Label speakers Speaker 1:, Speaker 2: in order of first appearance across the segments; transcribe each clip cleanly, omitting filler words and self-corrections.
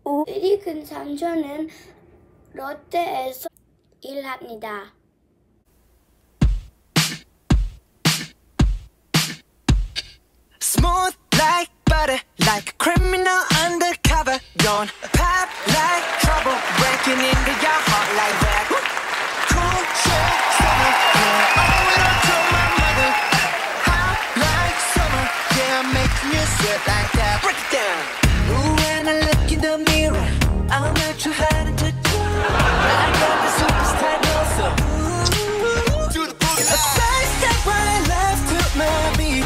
Speaker 1: 우리 큰 삼촌은 롯데에서 일합니다.
Speaker 2: Smooth like butter, like a criminal undercover. Don't pop like trouble, breaking into your heart like that. Cool, short, summer, yeah, owe it all to my mother. Hot like summer, yeah, I'm making you sweat like that. Break it down. Ooh, when I look in the mirror, I'm not too hard to do. I got the superstar also. To the boogie. A side step right left to my beat.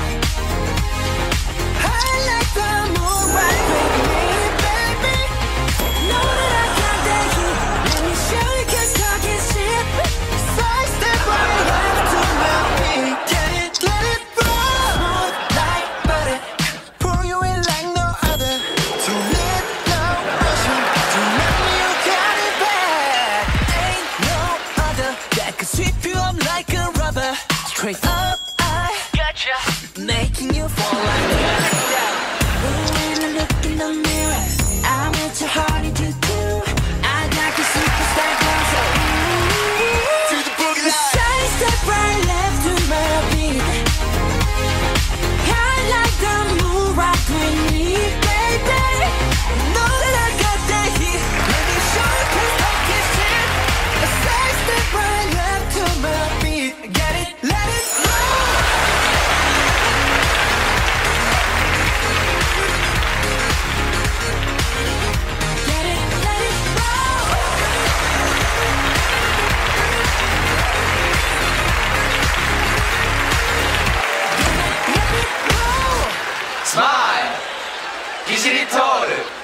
Speaker 2: Straight up, I gotcha, making you fall like that. When I look in the mirror, I'm not too hard to do. I got the superstar girl, so to the boogie line. Side step right left to my beat. I like the move right with me, baby. Know that I got that heat. Let me show you 'cause talk is shit. A side step right left to my beat. Get it? Let it roll. Get it? Let it roll. Get it? Let it roll.
Speaker 3: Smile! ギシリトール